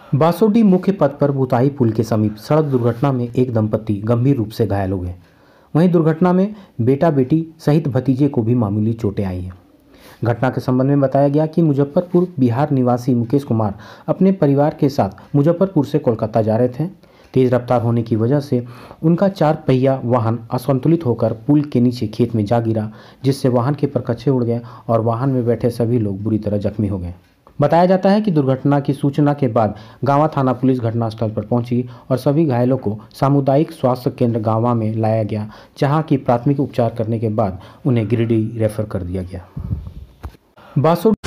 बासोडी मुख्य पथ पर भूताही पुल के समीप सड़क दुर्घटना में एक दंपति गंभीर रूप से घायल हो गए। वहीं दुर्घटना में बेटा बेटी सहित भतीजे को भी मामूली चोटें आई हैं। घटना के संबंध में बताया गया कि मुजफ्फरपुर बिहार निवासी मुकेश कुमार अपने परिवार के साथ मुजफ्फरपुर से कोलकाता जा रहे थे। तेज रफ्तार होने की वजह से उनका 4 पहिया वाहन असंतुलित होकर पुल के नीचे खेत में जा गिरा, जिससे वाहन के परखच्चे उड़ गए और वाहन में बैठे सभी लोग बुरी तरह जख्मी हो गए। बताया जाता है कि दुर्घटना की सूचना के बाद गांवा थाना पुलिस घटनास्थल पर पहुंची और सभी घायलों को सामुदायिक स्वास्थ्य केंद्र गांवा में लाया गया, जहां की प्राथमिक उपचार करने के बाद उन्हें गिरिडीह रेफर कर दिया गया। बासोडी